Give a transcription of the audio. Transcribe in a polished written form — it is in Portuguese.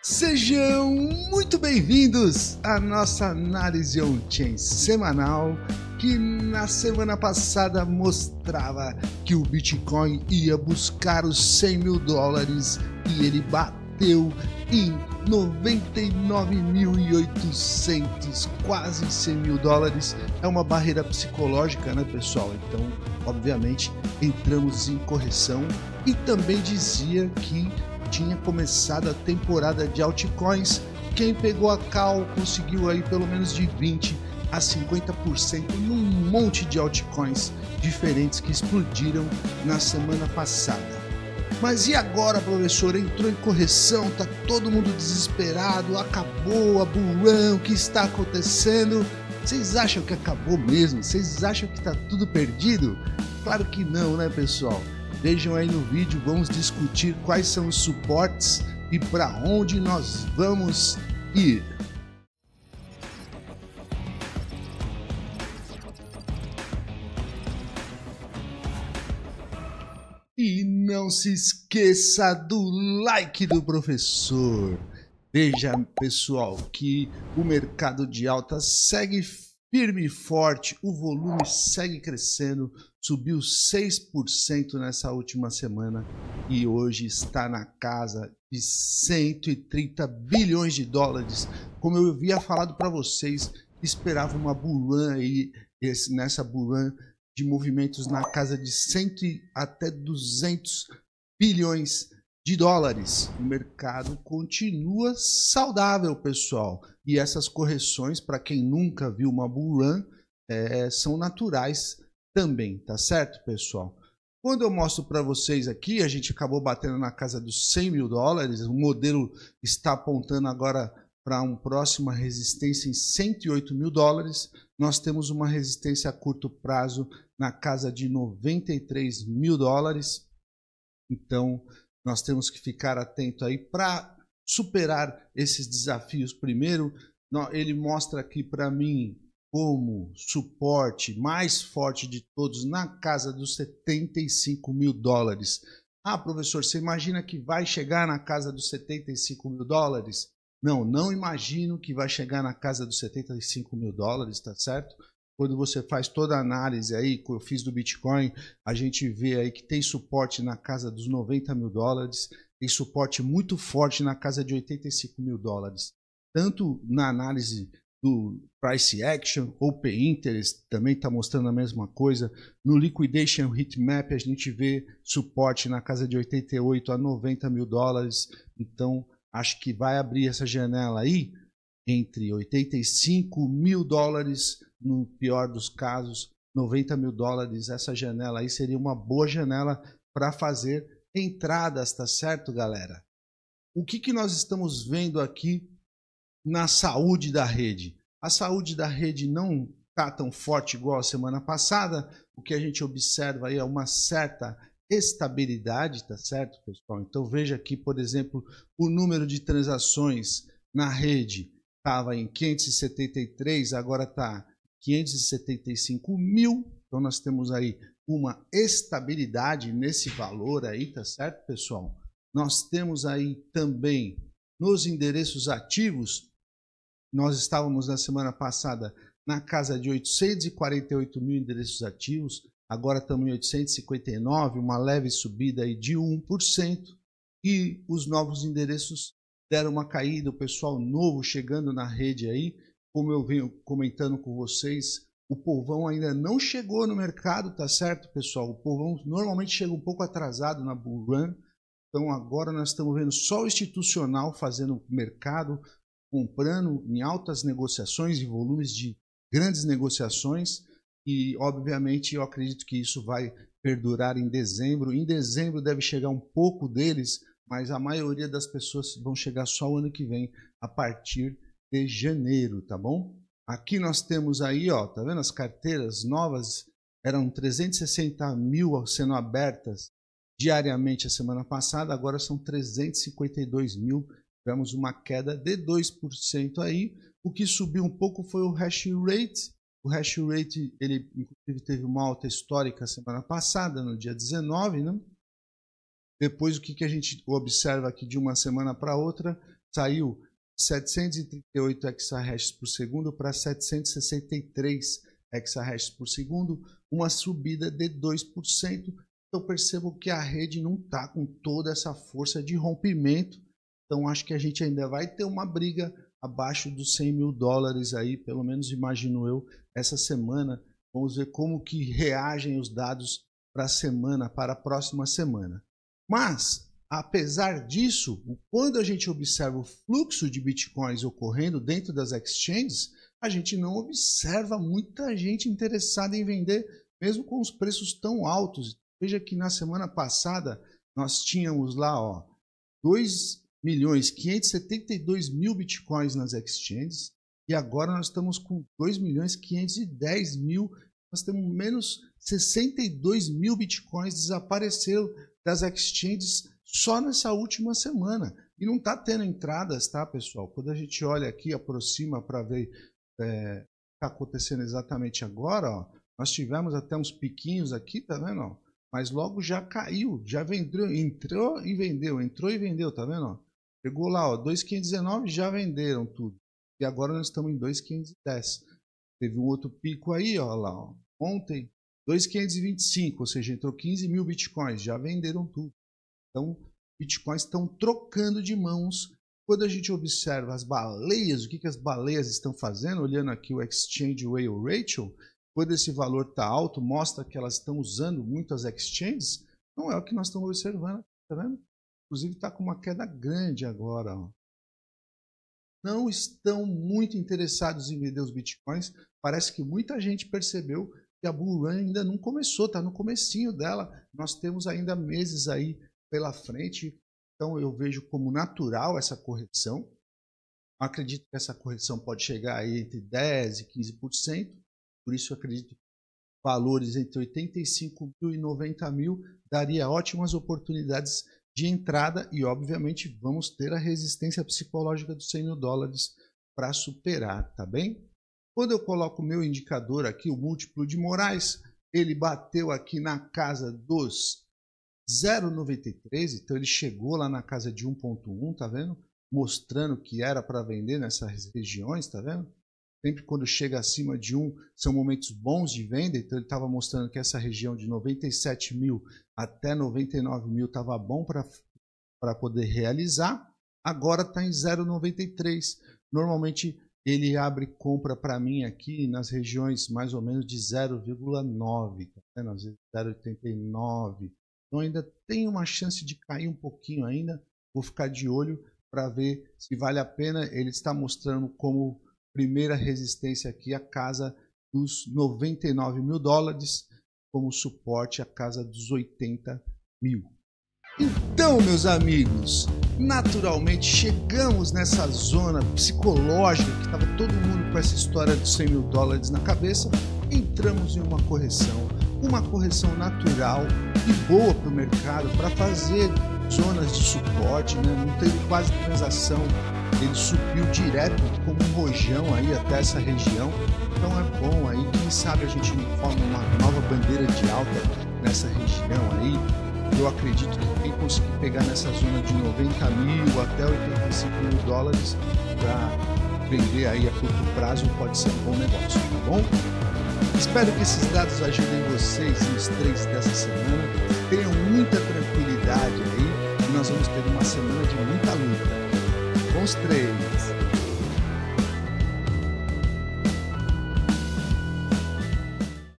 Sejam muito bem-vindos à nossa análise on-chain semanal, que na semana passada mostrava que o Bitcoin ia buscar os 100 mil dólares e ele bateu em 99.800, quase 100 mil dólares. É uma barreira psicológica, né, pessoal? Então, obviamente, entramos em correção e também dizia que tinha começado a temporada de altcoins. Quem pegou a call conseguiu aí pelo menos de 20 a 50% num monte de altcoins diferentes que explodiram na semana passada. Mas e agora, professor? Entrou em correção, tá todo mundo desesperado, acabou a bull run, o que está acontecendo? Vocês acham que acabou mesmo? Vocês acham que tá tudo perdido? Claro que não, né, pessoal? Vejam aí no vídeo, vamos discutir quais são os suportes e para onde nós vamos ir. E não se esqueça do like do professor. Veja, pessoal, que o mercado de altas segue firme e forte, o volume segue crescendo, subiu 6% nessa última semana e hoje está na casa de 130 bilhões de dólares. Como eu havia falado para vocês, esperava uma bull run aí, nessa bull run de movimentos na casa de 100 até 200 bilhões de dólares. O mercado continua saudável, pessoal. E essas correções, para quem nunca viu uma bull run, são naturais também, tá certo, pessoal? Quando eu mostro para vocês aqui, a gente acabou batendo na casa dos 100 mil dólares. O modelo está apontando agora para uma próxima resistência em 108 mil dólares. Nós temos uma resistência a curto prazo na casa de 93 mil dólares. Então, nós temos que ficar atento aí para superar esses desafios. Primeiro, ele mostra aqui para mim como suporte mais forte de todos na casa dos 75 mil dólares. Ah, professor, você imagina que vai chegar na casa dos 75 mil dólares? Não, não imagino que vai chegar na casa dos 75 mil dólares, tá certo? Quando você faz toda a análise aí, que eu fiz do Bitcoin, a gente vê aí que tem suporte na casa dos 90 mil dólares, tem suporte muito forte na casa de 85 mil dólares. Tanto na análise do Price Action, Open Interest também está mostrando a mesma coisa. No Liquidation Heatmap a gente vê suporte na casa de 88 a 90 mil dólares. Então, acho que vai abrir essa janela aí entre 85 mil dólares, no pior dos casos, 90 mil dólares. Essa janela aí seria uma boa janela para fazer entradas, tá certo, galera? O que nós estamos vendo aqui na saúde da rede? A saúde da rede não está tão forte igual a semana passada. O que a gente observa aí é uma certa estabilidade, tá certo, pessoal? Então veja aqui, por exemplo, o número de transações na rede estava em 573, agora está 575 mil. Então nós temos aí uma estabilidade nesse valor aí, tá certo, pessoal? Nós temos aí também nos endereços ativos, nós estávamos na semana passada na casa de 848 mil endereços ativos, agora estamos em 859, uma leve subida aí de 1%, e os novos endereços deram uma caída, o pessoal novo chegando na rede aí, como eu venho comentando com vocês, o povão ainda não chegou no mercado, tá certo, pessoal? O povão normalmente chega um pouco atrasado na bull run, então agora nós estamos vendo só o institucional fazendo mercado, comprando em altas negociações e volumes de grandes negociações, e obviamente eu acredito que isso vai perdurar em dezembro. Em dezembro deve chegar um pouco deles, mas a maioria das pessoas vão chegar só o ano que vem, a partir de janeiro, tá bom? Aqui nós temos aí, ó, tá vendo? As carteiras novas eram 360 mil sendo abertas diariamente a semana passada, agora são 352 mil. Tivemos uma queda de 2% aí. O que subiu um pouco foi o hash rate. O hash rate, ele inclusive teve uma alta histórica semana passada, no dia 19, né? Depois, o que a gente observa aqui de uma semana para outra, saiu 738 exahashes por segundo para 763 exahashes por segundo, uma subida de 2%. Então percebo que a rede não está com toda essa força de rompimento. Então acho que a gente ainda vai ter uma briga abaixo dos 100 mil dólares aí, pelo menos imagino eu, essa semana. Vamos ver como que reagem os dados para a semana, para a próxima semana. Mas, apesar disso, quando a gente observa o fluxo de bitcoins ocorrendo dentro das exchanges, a gente não observa muita gente interessada em vender, mesmo com os preços tão altos. Veja que na semana passada nós tínhamos lá 2.572.000 bitcoins nas exchanges e agora nós estamos com 2.510.000. Nós temos menos 62.000 bitcoins desapareceram das exchanges só nessa última semana. E não está tendo entradas, tá, pessoal? Quando a gente olha aqui, aproxima para ver o que está acontecendo exatamente agora, nós tivemos até uns piquinhos aqui, tá vendo? Mas logo já caiu, já vendeu, entrou e vendeu, tá vendo? Pegou lá, 2.519, já venderam tudo. E agora nós estamos em 2.510. Teve um outro pico aí, lá, ontem, 2.525, ou seja, entrou 15.000 bitcoins, já venderam tudo. Então, bitcoins estão trocando de mãos. Quando a gente observa as baleias, o que as baleias estão fazendo, olhando aqui o Exchange Whale Ratio, quando esse valor está alto, mostra que elas estão usando muito as exchanges, não é o que nós estamos observando, tá vendo? Inclusive está com uma queda grande agora. Não estão muito interessados em vender os bitcoins. Parece que muita gente percebeu que a bull run ainda não começou, está no comecinho dela. Nós temos ainda meses aí pela frente, então eu vejo como natural essa correção. Acredito que essa correção pode chegar aí entre 10% e 15%, por isso eu acredito que valores entre 85 mil e 90 mil daria ótimas oportunidades de entrada e obviamente vamos ter a resistência psicológica dos 100 mil dólares para superar, tá bem? Quando eu coloco o meu indicador aqui, o múltiplo de Moraes, ele bateu aqui na casa dos 0,93, então ele chegou lá na casa de 1,1, tá vendo? Mostrando que era para vender nessas regiões, tá vendo? Sempre quando chega acima de 1, são momentos bons de venda, então ele estava mostrando que essa região de 97 mil até 99 mil estava bom para poder realizar. Agora está em 0,93. Normalmente ele abre compra para mim aqui nas regiões mais ou menos de 0,9, tá vendo? Às vezes 0,89. Então ainda tem uma chance de cair um pouquinho ainda. Vou ficar de olho para ver se vale a pena. Ele está mostrando como primeira resistência aqui a casa dos 99 mil dólares, como suporte a casa dos 80 mil. Então, meus amigos, naturalmente chegamos nessa zona psicológica que estava todo mundo com essa história dos 100 mil dólares na cabeça. Entramos em uma correção natural e boa para o mercado para fazer zonas de suporte, né? Não teve quase transação. Ele subiu direto como um rojão aí até essa região. Então é bom aí, quem sabe a gente forma uma nova bandeira de alta nessa região aí. Eu acredito que quem conseguir pegar nessa zona de 90 mil até 85 mil dólares para vender aí a curto prazo pode ser um bom negócio, tá bom? Espero que esses dados ajudem vocês nos trades dessa semana. Tenham muita tranquilidade aí e nós vamos ter uma semana de muita luta. Bons trades!